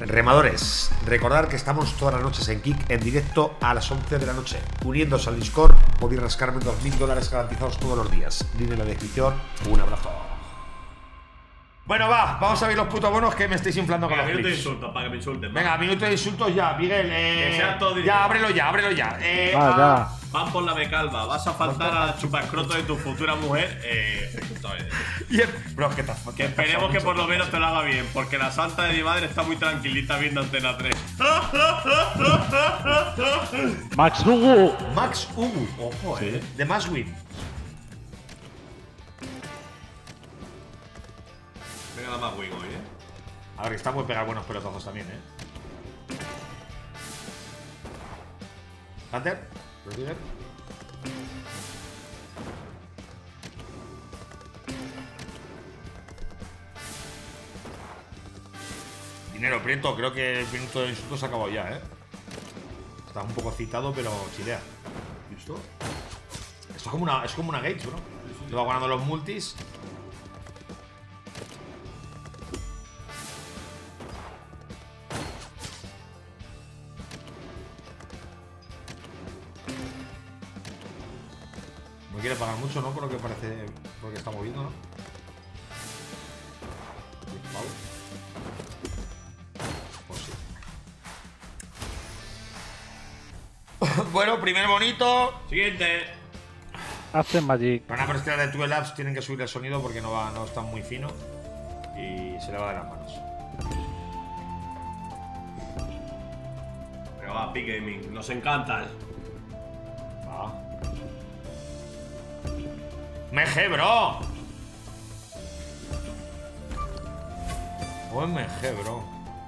Remadores, recordad que estamos todas las noches en Kick en directo a las 11 de la noche. Uniéndose al Discord, podéis rascarme $2000 garantizados todos los días. Link en la descripción. Un abrazo. Bueno, vamos a ver los putos bonos que me estáis inflando con los minuto de clips. insultos, para que me insulten. Venga, minuto de insultos ya, Miguel. Ya, ábrelo ya. Ya. Van por la becalva, vas a faltar a la chupascroto de tu futura mujer. Bro, que esperemos que por lo menos te lo haga bien, porque la santa de mi madre está muy tranquilita viendo Antena 3. Max Hugo. Max Hugo, ojo, Sí. de Maswin. Venga, la más wing hoy, A ver, está muy pegar buenos pelotazos también, Hunter, Rodríguez. Dinero, Prieto, creo que el minuto de insultos se ha acabado ya, Está un poco citado, pero chilea. ¿Listo? Esto es como una Gates, bro. Te va ganando los multis. No quiere pagar mucho, ¿no? Por lo que parece, porque está moviendo, ¿no? 10 pavos. Pues sí. Bueno, primer bonito. Siguiente. Hace Magic. Para una persona de 12 Labs tienen que subir el sonido porque no está muy fino y se le va de las manos. Pero va, Big Gaming, nos encanta. Va. MG, bro. OMG, bro.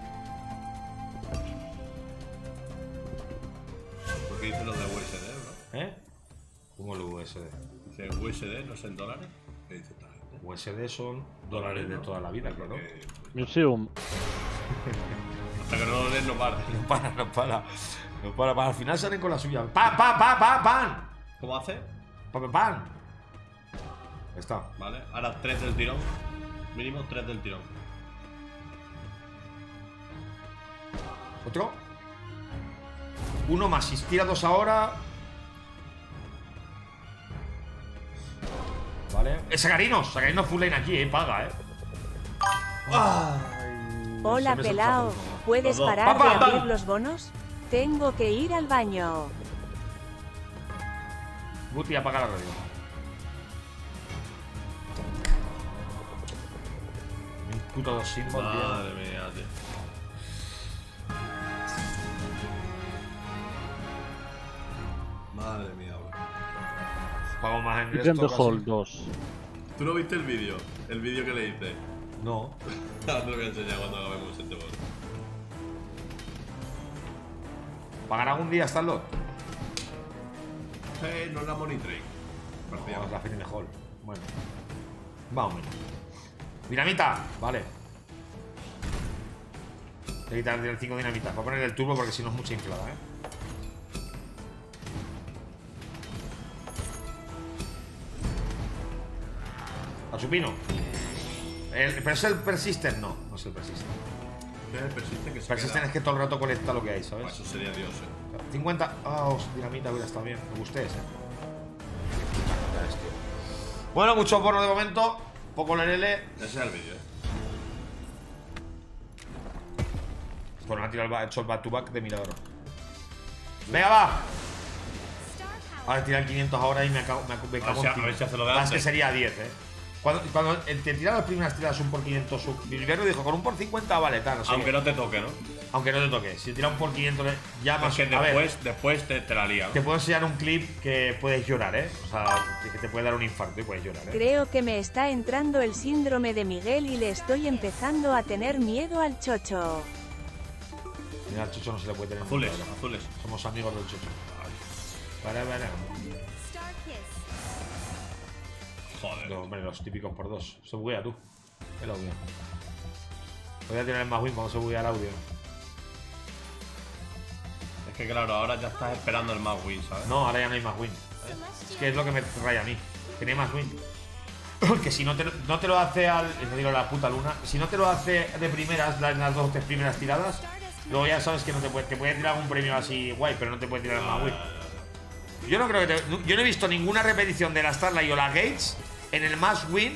¿Por qué dicen los de USD, bro? ¿Cómo el USD? Dice USD, no sé en dólares. ¿Qué dice esta gente? USD son dólares de toda la vida, claro. Museum. Hasta que no lo lees, no para. No para. Al final salen con la suya. ¡Pan! ¿Cómo hace? ¡Pan! Está. Vale, ahora 3 del tirón. Mínimo 3 del tirón. ¿Otro? Uno más. Si tira 2 ahora. Vale. Sagarinos full lane aquí, paga, Hola, Siempre se pelao. pasa por ¿Puedes Los dos. parar de ¡Pam! abrir los bonos? Tengo que ir al baño. Guti, apaga la radio. Un puto 2 símbolos, Madre mía, tío. Madre mía, bro. Pago más en Pick and the esto. Hall 2. ¿Tú no viste el vídeo? El vídeo que le hice. No. Ahora te lo voy a enseñar cuando acabemos este bot. ¿Pagará algún día esta lot? No es la money trade. Vamos a la Final Hall. Bueno. Vamos. Dinamita. Vale. Voy a quitar el 5 dinamitas. Voy a poner el turbo porque si no es mucha inflada, A Chupino. Pero es el Persistent, no es el Persistent. Persisten que se Persistent es que todo el rato colecta lo que hay, ¿sabes? Eso sería Dios, 50. Dinamita hubiera estado bien. Me gusté ese. Bueno, mucho porno de momento. Poco LL. Ese es el vídeo, Bueno, ha tirado hecho el back to back de milagro. Venga, va. Ahora tirar 500 ahora y me cago A ver si hace lo de Es que antes. sería 10, Cuando te tiran las primeras tiradas un por 500, Bilbero dijo con un por 50 vale, tal, no sé Aunque qué. no te toque, ¿no? Aunque no te toque. Si tira un por 500 ya más. Porque A ver, después te la lía, ¿no? te puedo enseñar un clip que puedes llorar, O sea, que te puede dar un infarto y puedes llorar, Creo que me está entrando el síndrome de Miguel y le estoy empezando a tener miedo al chocho. Mira, al Chocho no se le puede tener Azules, miedo, ¿no? azules. Somos amigos del Chocho. Para. Joder. No, hombre, los típicos por 2. Se buguea tú. El audio. Voy a tirar el más win cuando se buguea el audio. Es que claro, ahora ya estás esperando el más win, ¿sabes? No, ahora ya no hay más win. Es que es lo que me raya a mí. Que no hay más win. Que si no te lo hace no digo la puta luna, si no te lo hace de primeras, las 2 o 3 primeras tiradas, luego ya sabes que no te puede tirar algún premio así guay, pero no te puede tirar más guay. Yo no creo que yo no he visto ninguna repetición de la Starlight o la Gates en el Must Win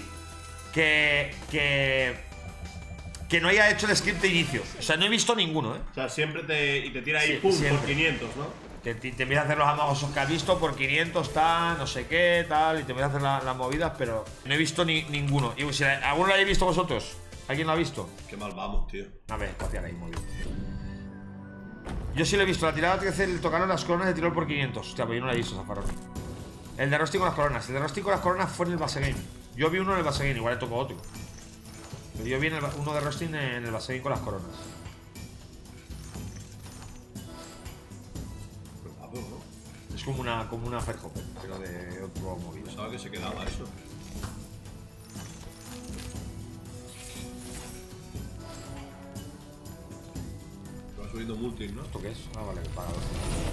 que no haya hecho el script de inicio. O sea, no he visto ninguno, ¿eh? O sea, siempre te tira ahí, Sí, pum, siempre. por 500, ¿no? Te empieza a hacer los amagos que has visto por 500, tal, no sé qué, tal, y te empieza a hacer las movidas, pero no he visto ninguno. Y si ¿alguno lo habéis visto vosotros? ¿Alguien lo ha visto? Qué mal vamos, tío. A ver, espaciar ahí, muy bien. Yo sí lo he visto, la tirada que hace el tocaron las coronas de tiró por 500. Hostia, pues yo no la he visto, Zafaroni. El de Rusty con las coronas. El de Rusty con las coronas fue en el base game. Yo vi uno en el base game, igual le tocó otro. Pero yo vi uno de Rusty en el base game con las coronas. Es como una Fairhopper, pero de otro móvil. Pensaba que se quedaba eso. Va subiendo multis, ¿no? ¿Esto qué es? Ah, vale, para los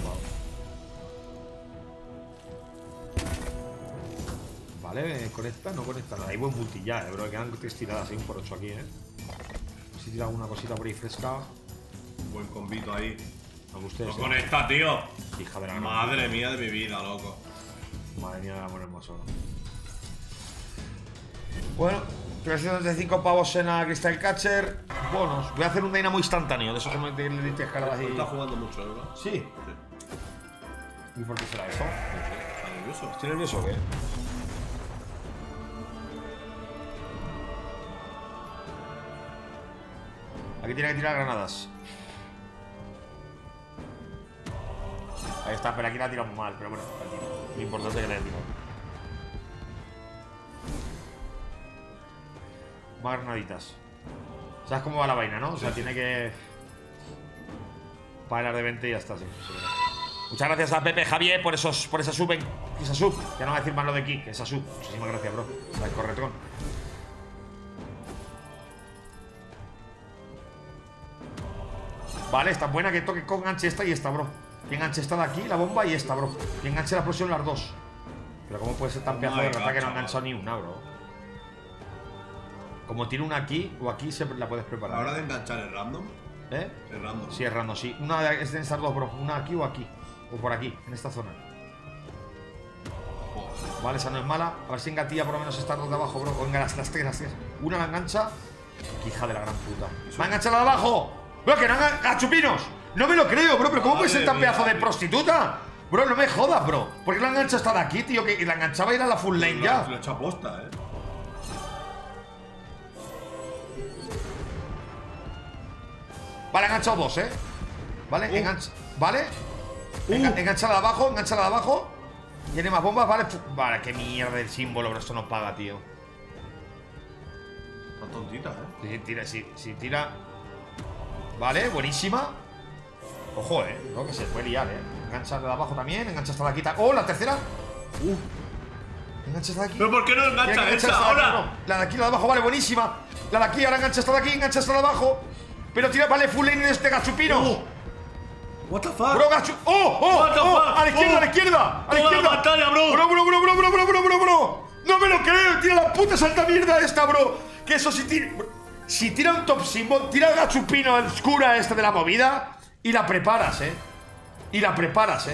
Vale, conecta, no conecta nada. Hay buen multi ya, bro. Quedan 3 tiradas, hay un por 8 aquí, Si tira alguna cosita por ahí fresca. Buen convito ahí. A ustedes. No conecta, tío. Hija de la gran Madre mía de mi vida, loco. Madre mía del amor hermoso. Bueno, 375 pavos en la Crystal Catcher. Bonos. Voy a hacer un dynamo instantáneo. De eso que me diste escaladas y. Está jugando mucho, ¿verdad? Sí. Sí. ¿Y por qué será eso? No sé, está nervioso. ¿Estoy nervioso o qué? Aquí tiene que tirar granadas. Ahí está, pero aquí la ha tirado mal, pero bueno, la tiro. Lo importante es que la haya tirado. Más granaditas. ¿Sabes cómo va la vaina, no? O sea, Sí, tiene que parar de 20 y ya está, sí. Muchas gracias a Pepe Javier por esa sub, esa sub. Ya no voy a decir más lo de Kik, esa sub. Muchísimas gracias, bro. El corretón. Vale, está buena que toque con enganche esta y esta, bro. Que enganche esta de aquí, la bomba y esta, bro. Que enganche la explosión las dos. Pero ¿cómo puede ser tan pedazo de rata que no ha enganchado ni una, bro? Como tiene una aquí o aquí, se la puedes preparar. ¿Ahora de enganchar el random? ¿Eh? Es random. Sí, es random, sí. Una es de estas dos, bro. Una aquí o aquí. O por aquí, en esta zona. Joder. Vale, esa no es mala. A ver si engatilla por lo menos estas dos de abajo, bro. O venga, las tres, las tres. Una la engancha. Qué hija de la gran puta. ¡Va a enganchar la de abajo! ¡Bro, que no ¡Gachupinos! No me lo creo, bro. ¿Pero cómo puede ser tan pedazo de prostituta? Bro, no me jodas, bro. ¿Por qué la engancha esta de aquí, tío? Que la enganchaba y era la full lane ya. Lo he hecho a posta, Vale, ha enganchado dos, Vale, engancha. Vale. Engancha la de abajo, engancha la de abajo. Tiene más bombas, vale. Vale, qué mierda el símbolo, bro. Esto no paga, tío. Está tontita, Si tira. Vale, buenísima. Ojo, no, que se puede liar, Engancha la de abajo también, engancha esta de aquí. ¡Oh, la tercera! Engancha esta de aquí. ¿Pero por qué no engancha Tiene que esa enganchar esta de aquí, ahora? no. La de aquí, la de abajo, vale, buenísima. La de aquí, ahora engancha esta de aquí, engancha esta de abajo. Pero tira, vale, full lane de este gachupinos. What the fuck? Bro, gachu. ¡Oh! What the fuck? ¡A la izquierda, a la izquierda! ¡A la Toda la izquierda! pantalla, bro. Bro! ¡No me lo creo! ¡Tira la puta santa mierda esta, bro! Que eso si tira. Si tira un top symbol, tira el gachupino oscura este de la movida y la preparas, Y la preparas,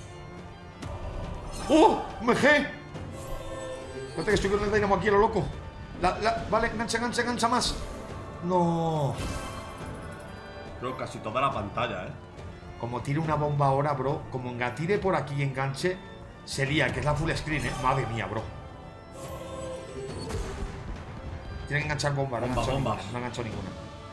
¡Oh! ¡MG! Espérate que estoy con el dynamo aquí, a lo loco. Vale, engancha más. No. Bro, casi toda la pantalla, Como tire una bomba ahora, bro. Como tire por aquí y enganche, se lía, que es la full screen, Madre mía, bro. Tiene que enganchar bomba, Bombas. No ha enganchado ninguna.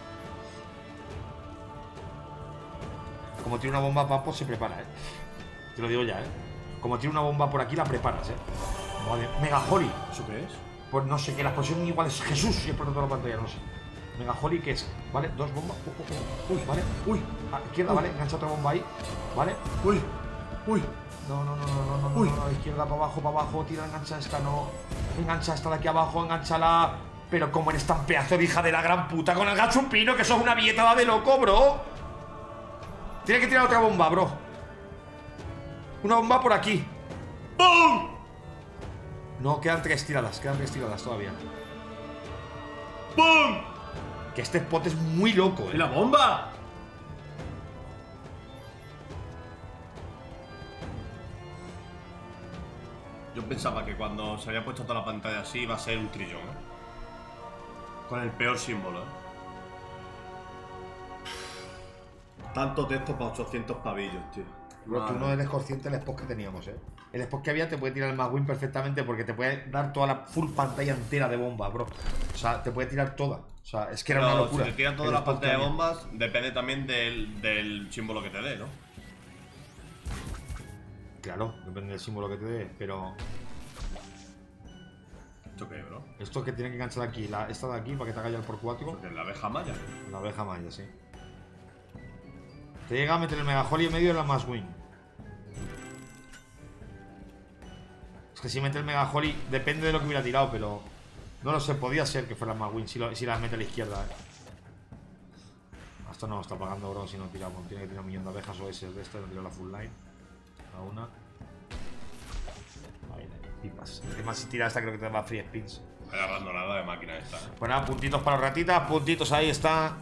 Como tiene una bomba, Papo se prepara, Te lo digo ya, Como tiene una bomba por aquí, la preparas, Madre. Mega Holy. ¿Eso qué es? Pues no sé, que la explosión igual es Jesús y por toda la pantalla, no sé. Mega Holy, ¿qué es? Vale, dos bombas. Uy, vale. Uy, a izquierda, vale. Engancha otra bomba ahí. Vale. Uy. No. Izquierda para abajo. Tira, engancha esta, no. Engancha esta de aquí abajo, enganchala. Pero como eres tan pedazo de hija de la gran puta con el gachupino, que sos una billetada de loco, bro. Tiene que tirar otra bomba, bro. Una bomba por aquí. ¡Bum! No, quedan 3 tiradas todavía. ¡Pum! Que este spot es muy loco, ¡Y la bomba! Yo pensaba que cuando se había puesto toda la pantalla así iba a ser un trillón, con el peor símbolo, Tanto texto para 800 pavillos, tío. Bro, tú no eres consciente del spot que teníamos, El spot que había te puede tirar el Magwin perfectamente porque te puede dar toda la full pantalla entera de bomba, bro. O sea, te puede tirar toda. O sea, es que era una locura. Si te tiran toda la pantalla de bombas, depende también del símbolo que te dé, ¿no? Claro, depende del símbolo que te dé, pero... ¿Esto qué, bro? Esto que tiene que enganchar aquí, esta de aquí, para que te haga ya el por 4. ¿Es la abeja maya? La abeja maya, sí. Te llega a meter el Mega Holly en medio de la Magwin. Es que si mete el Mega Holly, depende de lo que hubiera tirado, pero... No lo sé, podía ser que fuera el Magwin si la mete a la izquierda, Esto no está pagando, bro, si no tiramos. Tiene que tirar un millón de abejas o ese de este, no tira la full line. A una. Ahí, pipas. Además, si tira esta, creo que te da free spins. Vaya abandonada de máquina esta. Pues nada, puntitos para los ratitas, puntitos ahí está.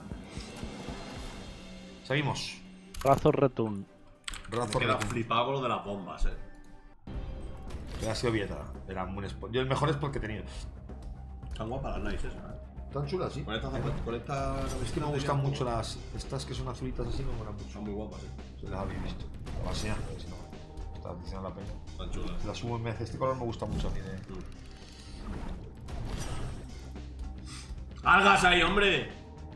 Seguimos. Razo Return. Me queda flipado con lo de las bombas, Que ha sido Vieta. Era un buen spot. Yo el mejor spot que he tenido. Están guapas las nice, Tan chulas, sí. Con esta Es que me gustan mucho las. Estas que son azulitas así, me molan mucho. Son muy guapas, Se las habéis visto. Lo voy a enseñar, si no. Está diciendo la pena. Están chulas. Las subo en vez. Este color me gusta mucho a mí de. ¡Algas ahí, hombre!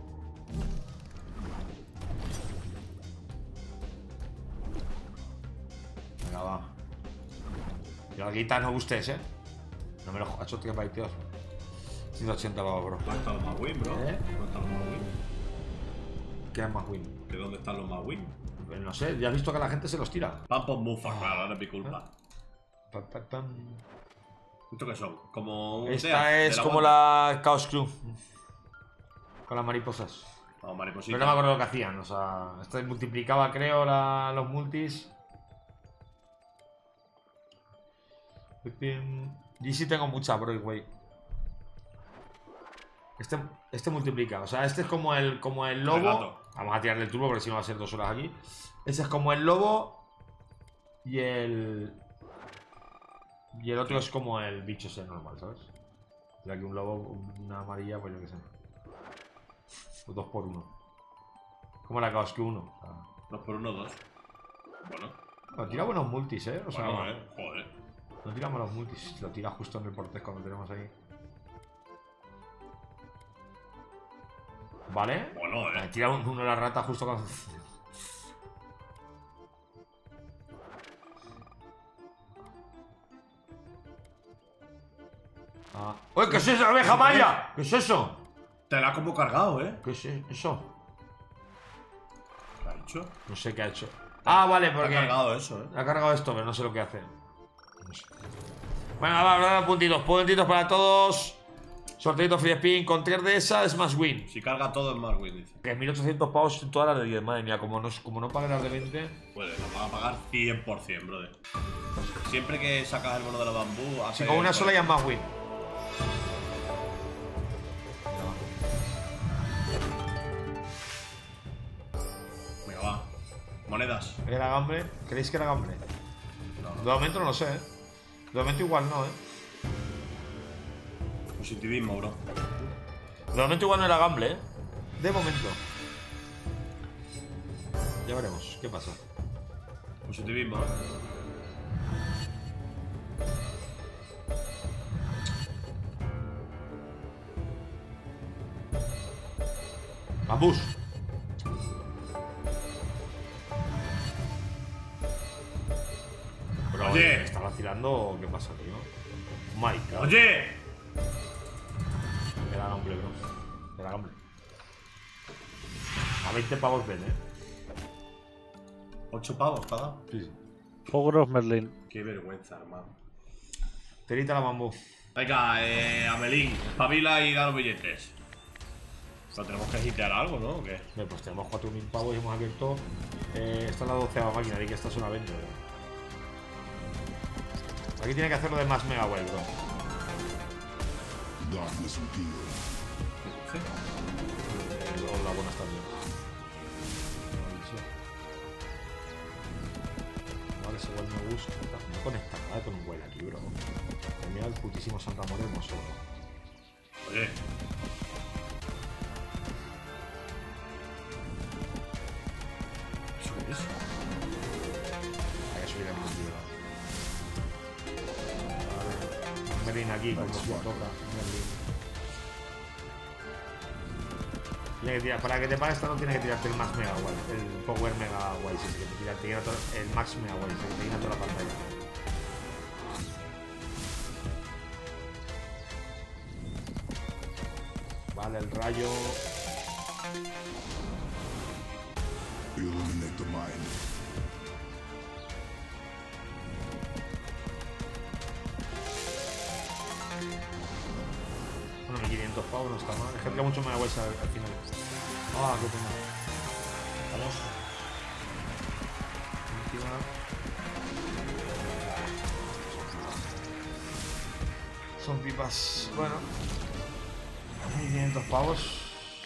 Venga, va. Y las guitas no gustes, No me lo ha hecho 3 baiteos. 180 pavos, bro. ¿Dónde están los Magwin, bro? ¿Eh? ¿Dónde están los Magwin? ¿Qué es más win? ¿Que dónde están los Magwin? Pues no sé, ya has visto que la gente se los tira. Pampos mufa, claro, no es mi culpa. Pam. ¿Esto qué son? Como un Esta Death, es de la como Wanda. la Chaos Crew. Con las mariposas. Vamos, mariposita. Pero no me acuerdo lo que hacían. O sea, esta multiplicaba, creo, los multis. Y sí tengo mucha Broadway. Este multiplica. O sea, este es como el lobo. Vamos a tirarle el turbo porque si no va a ser 2 horas aquí. Ese es como el lobo. Y el otro es como el bicho ese normal, ¿sabes? Tira aquí un lobo, una amarilla, pues yo qué sé. Pues 2 por 1. Como la Chaos que 1. O sea, 2 por 1, 2. Bueno. Tira buenos multis, O sea, Bueno, joder. no tira malos multis. Lo tira justo en el por 3 cuando tenemos ahí. ¿Vale? Bueno, Tira uno de la rata justo cuando... ¡Uy, qué es eso, abeja maya! ¿Qué es eso? Te la has como cargado, ¿Qué es eso? ¿Qué ha hecho? No sé qué ha hecho. Ah, vale, porque... Ha cargado eso, Ha cargado esto, pero no sé lo que hace. No sé. Bueno, va, puntitos para todos. Sorteito free spin con 3 de esas, más win. Si carga todo es más win, dice. Que 1800 pavos en todas las de 10, madre mía, como no pague las de 20. Pues nos van a pagar 100%, brother. Siempre que sacas el bono de la bambú, Si con una sola ya es más win. Venga, va. Monedas. ¿Era gamble? ¿Creéis que era gamble? No. De momento no lo sé, De momento igual no, Positivismo, bro. De momento igual no era gamble, De momento. Ya veremos, ¿qué pasa? Positivismo, Bambús. Pero Oye. ¿me está vacilando o qué pasa, tío? My God. ¡Oye! Era gamble, bro. Era gamble. A 20 pavos ven, 8 pavos cada. Sí. Ogros Merlin. Qué vergüenza, hermano. Terita la bambú. Venga, Amelín, espabila y da los billetes. Pero tenemos que hitear algo, ¿no? ¿O qué? Pues tenemos 4000 pavos y hemos abierto. Esta es la 12ª máquina, y que esta es una 20, bro. Aquí tiene que hacerlo de más Mega Well, bro. La buena está bien. Vale, ese igual me gusta. No conecta nada con un güey aquí, bro. Mira el putísimo San Ramón hermoso, bro. Oye. ¿Eso es? Hay que subir el más, tío. Vale. Merlin aquí, como se toca. Merlin. Tiene que tirar, para que te pague esta no tiene que tirarte el Max Mega Wild, el Power Mega Wild, si te llena todo, el Max Mega Wild, te llena toda la pantalla. Vale, el rayo. Illuminate the mind. Bueno, 1500 pavos no está mal. Es que tira mucho Mega Wild al final. Ah, qué pena. Vamos. Encima. Son pipas. Bueno. 1500 pavos.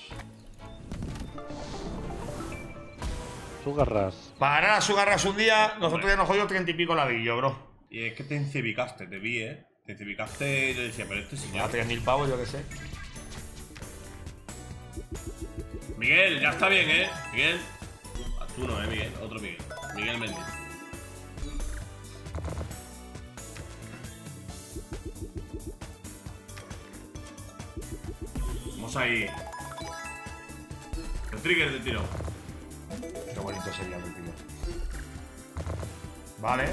Sugarras. Para ganar a Sugarras un día, nosotros ya nos jodió 30 y pico ladrillo, bro. Y es que te encibicaste, te vi, Te encibicaste y yo decía, pero este Ya señor. 3000 pavos, yo qué sé. Miguel, ya está bien, Miguel. Ah, tú no, Miguel. Otro Miguel. Miguel Mendy. Vamos ahí. El trigger de tiro. Qué bonito sería el tiro. Vale.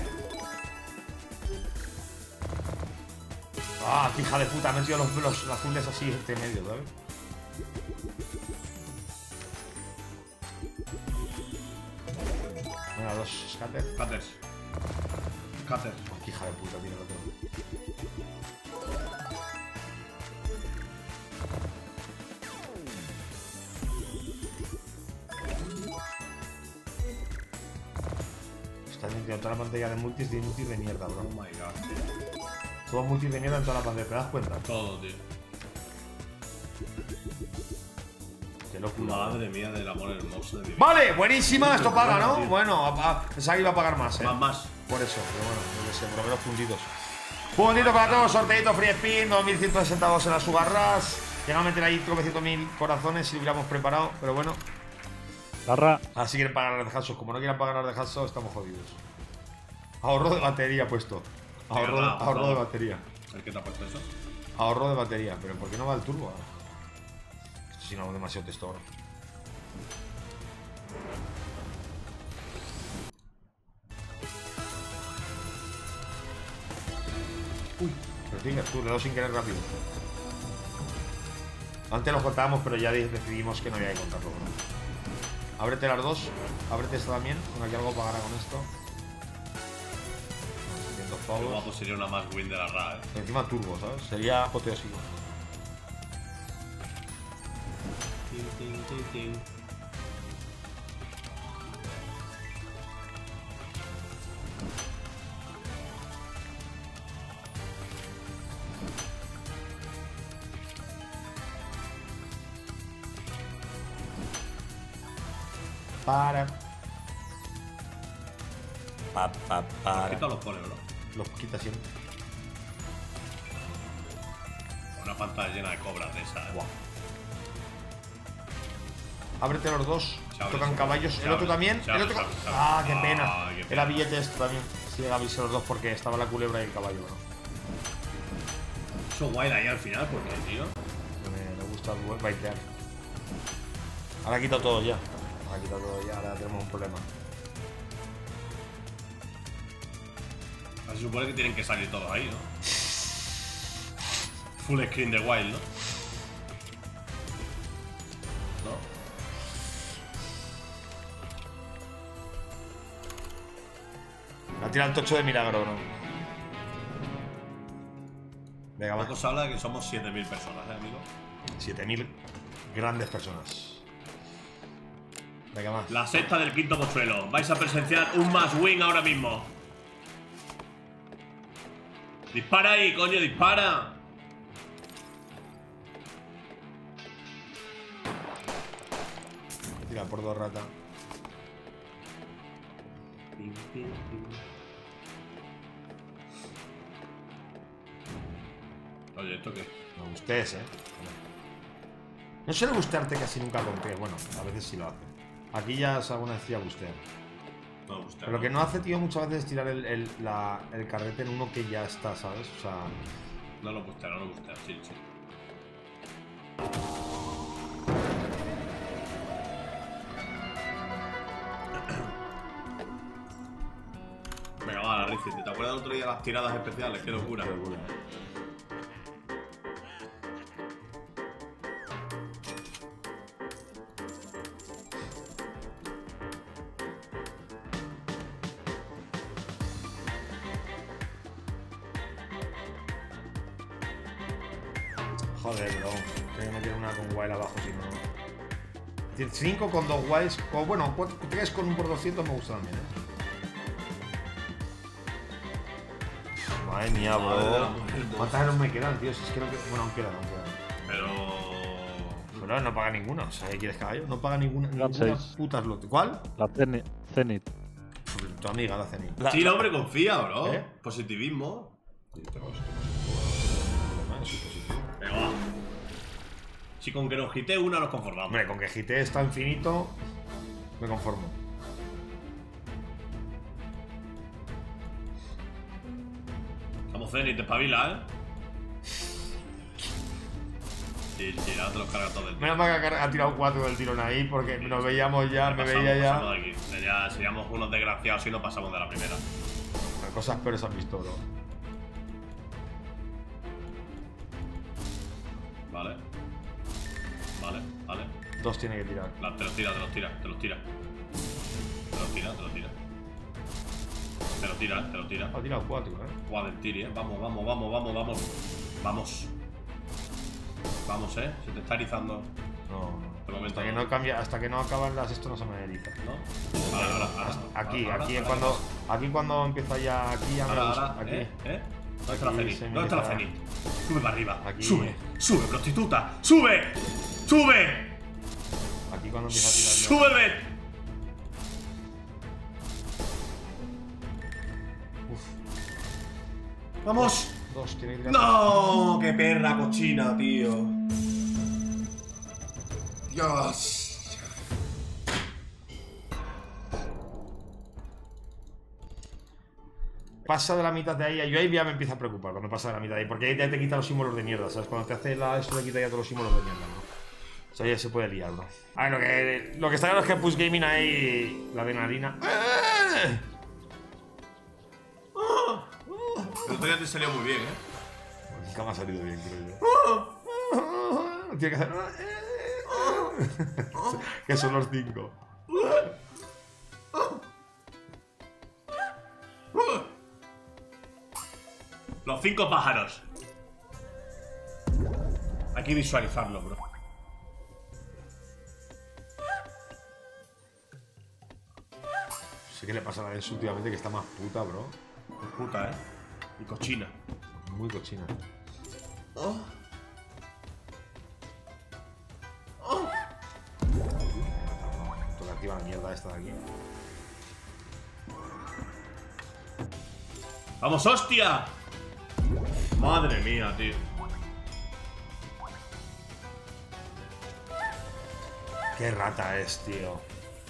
Ah, qué hija de puta, me he metido los azules así entre medio, ¿sabes? Venga, dos scatter. Cutters. Cutters. Oh, qué hija de puta, tío, lo tengo. Estás metiendo toda la pantalla de multis de mierda, bro. Oh my god. Todo multis de mierda en toda la pantalla, ¿te das cuenta? Todo, tío. Qué locura. Madre mía del amor hermoso de mi vida. Vale, buenísima, esto paga, ¿no? Tío. Bueno, pensaba que iba a pagar más, Más. Por eso, pero bueno, yo qué sé, por lo menos puntitos. Puntito para todos, sorteito free spin, 2162 en las Sugarras. Llegamos a meter ahí 300.000 corazones si lo hubiéramos preparado, pero bueno. Garra. Así quieren pagar las de Hanso. Como no quieran pagar las de Hanso, estamos jodidos. Ahorro de batería puesto. Ahorro de batería. ¿El que te ha puesto eso? Ahorro de batería, pero ¿por qué no va el turbo? Esto sí no es demasiado texto ahora. Uy, pero tienes tú, le doy sin querer rápido. Antes lo contábamos, pero ya decidimos que no había que contarlo, ¿no? Ábrete las dos, ábrete esta también, con aquí algo pagará con esto. 700 Qué pavos. guapo sería una más win de la RA, Encima turbo, ¿sabes? Sería apoteósico. Para. Para. ¿Qué tal los pone, bro? Los quita siempre. Una pantalla llena de cobras de esa. Guau. Ábrete los dos. Se abre, Tocan se caballos. abre, El otro se también. abre, El otro. se abre, se abre. Ah, qué Ah, pena. qué pena. Era billete esto también. Sí, llega a abrirse los dos porque estaba la culebra y el caballo, ¿no? Eso guay de ahí al final, ¿por qué, tío? Me gusta baitear. Ahora ha quitado todo ya. Ahora ha quitado todo ya. Ahora tenemos un problema. Se supone que tienen que salir todos ahí, ¿no? Full screen de Wild, ¿no? ¿No? Me ha tirado el tocho de milagro, ¿no? Venga, va. Poco se habla de que somos 7000 personas, amigo? 7000 grandes personas. Venga, más. La sexta del quinto pozuelo. Vais a presenciar un más win ahora mismo. Dispara ahí, coño, dispara. Tira por 2 ratas. Oye, ¿esto qué? Me gustes, No suele gustarte casi nunca con T. Bueno, a veces sí lo hace. Aquí ya alguna vez decía gustear. No, gusta. Pero lo que no hace, tío, muchas veces es tirar el carrete en uno que ya está, ¿sabes? O sea... No lo gusta, sí, sí. Venga, va, la Ricci. ¿Te acuerdas el otro día de las tiradas especiales? Qué locura. Qué locura. Joder, bro. Tengo que meter una con wild abajo, si no. Es decir, 5 con 2 wilds. O bueno, 3 con 1 por 200 me gusta también, Madre mía, bro. ¿Cuántas no me quedan, tío? Si es que no quedan. Bueno, aún quedan. Pero no paga ninguna. O sea, ¿qué quieres, caballo? No paga ninguna puta slot. ¿Cuál? La Zenith. Tu amiga, la Zenith. Sí, el hombre confía, bro. ¿Eh? Positivismo. Sí, pero es positivo. Venga, va. Si con que nos quite una nos conformamos. Hombre, con que gite está infinito, me conformo. Vamos, Zenith, te espabila, Sí, ahora te los cargas todos del Menos mal que ha tirado 4 del tirón ahí, porque nos veíamos ya, me veía pasamos de aquí. Seríamos unos desgraciados si no pasamos de la primera. Cosas peores han visto, bro. Vale. 2 tiene que tirar. Te los tira. Ha tirado 4, Guau del tiri, Vamos. Vamos, se te está erizando. No. De momento, Hasta que no acaban las, esto no se me eriza. ¿no? Ahora. Aquí cuando empieza ya. Aquí ya me lo gusta. Aquí. ¿Dónde está la Zenith? se me ¿Dónde está la eriza. Zenith? Sube para arriba. Aquí. Sube, prostituta. Sube. Aquí cuando empieza a tirar. Súbeme. Vamos. 2 tiene que tirar. ¡No! ¡Qué perra cochina, tío! ¡Dios! Pasa de la mitad de ahí, yo ahí ya me empiezo a preocupar cuando pasa de la mitad de ahí, porque ahí ya te quita los símbolos de mierda, ¿sabes? Cuando te hace esto te quita ya todos los símbolos de mierda, ¿no? O sea, ya se puede liar, bro. A ver, lo que está claro es que Push Gaming ahí, la adrenalina. El otro día te salió muy bien, Nunca me ha salido bien, creo yo. Tiene que hacer. Que son los 5. Los 5 pájaros. Hay que visualizarlo, bro. Sé que le pasa a la vez últimamente que está más puta, bro. Puta, y cochina. Muy cochina. Toca activa la mierda esta de aquí. ¡Vamos, hostia! Madre mía, tío. Qué rata es, tío.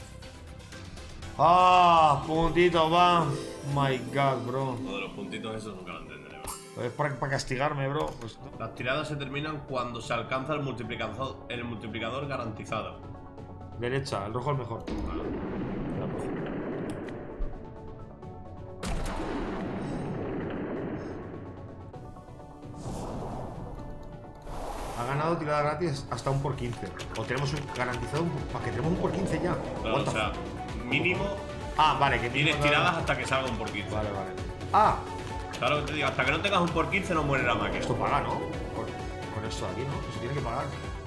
¡Ah! Puntito, va. My God, bro. Lo de los puntitos esos nunca lo entenderé, bro. Es para castigarme, bro. Pues, Las tiradas se terminan cuando se alcanza el multiplicador garantizado. derecha, el rojo es mejor. Ha ganado tirada gratis hasta 1 por 15. O tenemos garantizado para que tenemos 1 por 15 ya. Claro, o sea, mínimo vale, que tienes tiradas hasta que salga un por 15. Vale. Claro que te digo, hasta que no tengas un por 15 no muere la máquina. Esto paga, ¿no? Con esto de aquí, ¿no? Eso tiene que pagar.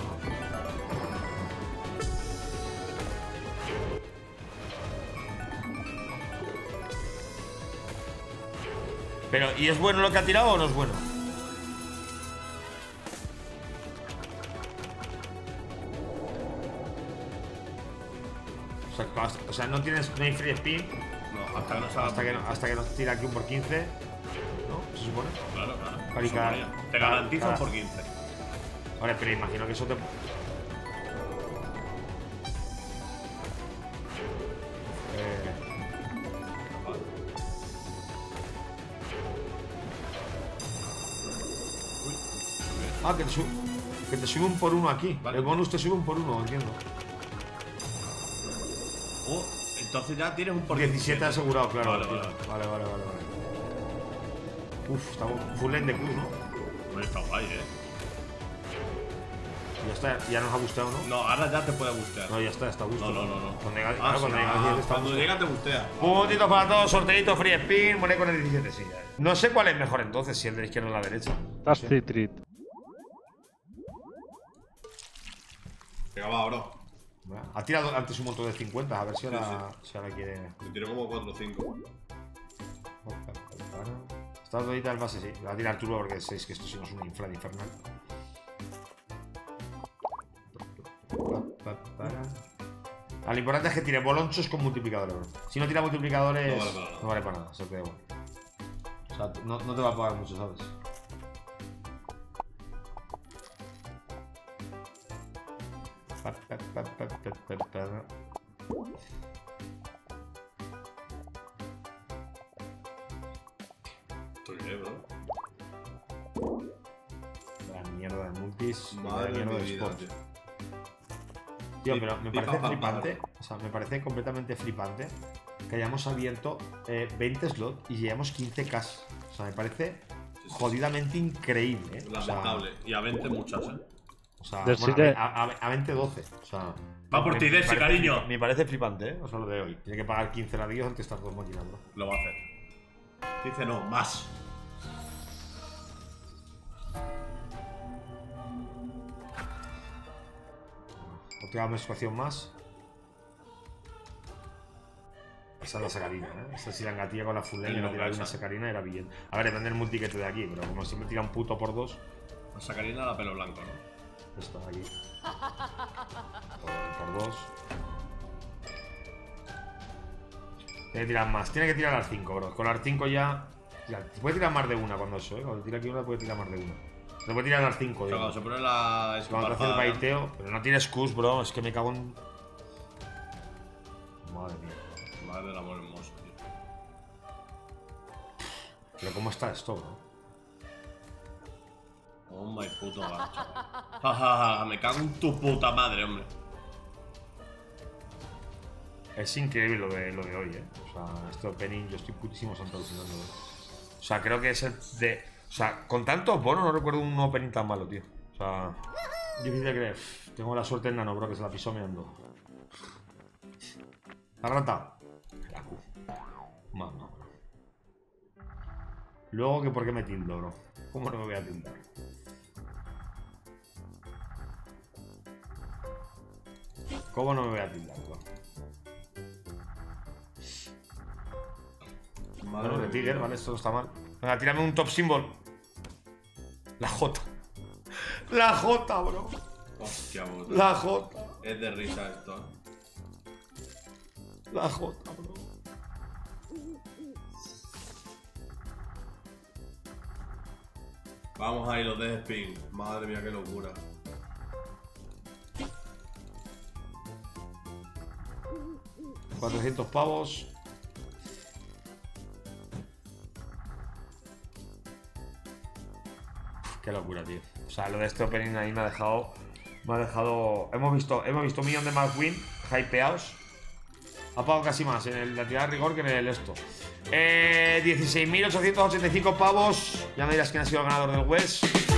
Pero, ¿y es bueno lo que ha tirado o no es bueno? O sea, no hay free spin No, hasta que no salga. hasta que nos tira aquí un por 15. ¿No? ¿Se supone? Claro. Carica, Te garantizan por 15. Vale, pero imagino que eso te... Ah, que te sube un por uno aquí. Vale. El bonus te sube un por uno, entiendo. Oh, entonces ya tienes un por 17 asegurado, claro. Vale. Vale. Uf, está full lane de Q, ¿no? Pues está guay, Ya está, ya nos ha gustado, ¿no? No, ahora ya te puede bustear. No, ya está a gusto. No. Cuando llega, Ah, sí, cuando llega el 10 está a cuando gusto. llega te bustea. Puntito para todos, sorteito, free spin, moné con el 17, sí. No sé cuál es mejor entonces, si el de la izquierda o la derecha. Das Citrit. Venga, va, bro. Ha tirado antes un montón de 50, a ver si ahora, si ahora quiere. Me tiró como 4 o 5. Está todita el base, sí. Va a tirar turbo porque sabéis que esto sí no es un inflado infernal. Lo importante es que tire bolonchos con multiplicadores, bro. Si no tira multiplicadores, no vale para nada. Eso te da igual. O sea, no te va a pagar mucho, ¿sabes? Estoy bien, bro. La mierda de multis. Madre la mierda de mi de vida, sport. tío. Tío, pero me parece Pipa, flipante. O sea, me parece completamente flipante que hayamos abierto 20 slots y llevamos 15k. O sea, me parece jodidamente increíble, ¿eh? Lamentable. Y a 20 muchas, O sea, Del bueno, sitio- a 20, 12. O sea, Va por ti, Desi, parece cariño. Me parece flipante, ¿eh? O sea, lo de hoy. Tiene que pagar 15 ladillos antes de estar dos máquinas, bro. Lo va a hacer. Dice no, más. Otra menstruación más. Esa es la sacarina, ¿eh? Esta si la engatilla con la full lane y No, no tirar esa. una sacarina era bien. A ver, depende del multiquete de aquí, pero como siempre tira un puto por dos, La sacarina la pelo blanco, ¿no? esto de aquí. Por dos. Tiene que tirar más. Tiene que tirar al 5, bro. Con al 5 ya. Puede tirar más de una cuando eso, ¿eh? Cuando tira aquí una puede tirar más de una. Se puede tirar al 5, O sea, digo. cuando se pone la Cuando te hace el baiteo. Pero no tienes Qs, bro. Es que me cago en. Madre mía. Madre del amor hermoso, tío. Pero ¿cómo está esto, bro? Oh my puto gacho. Jajaja, me cago en tu puta madre, hombre. Es increíble lo de hoy, ¿eh? O sea, este opening, yo estoy putísimo santo alucinando, ¿eh? O sea, creo que es el de. O sea, con tantos bonos no recuerdo un opening tan malo, tío. O sea, difícil de creer. Tengo la suerte en Nano, bro, que se la pisó meando. La rata. La Q. Mamá, bro. Luego que por qué me tildo, bro. ¿Cómo no me voy a tildar? ¿Cómo no me voy a tildar, bro? Bueno, de Tiger, ¿vale? Esto no está mal. Venga, tírame un top symbol. La J. La J, bro. Hostia, puta. La J. Es de risa esto, ¿eh? La J, bro. Vamos ahí, los de spin. Madre mía, qué locura. $400 pavos. Qué locura, tío. O sea, lo de este opening ahí me ha dejado. Hemos visto un millón de más win, hypeados. Ha pagado casi más en la tirada de rigor que en el esto. 16.885 pavos. Ya me dirás quién ha sido el ganador del West.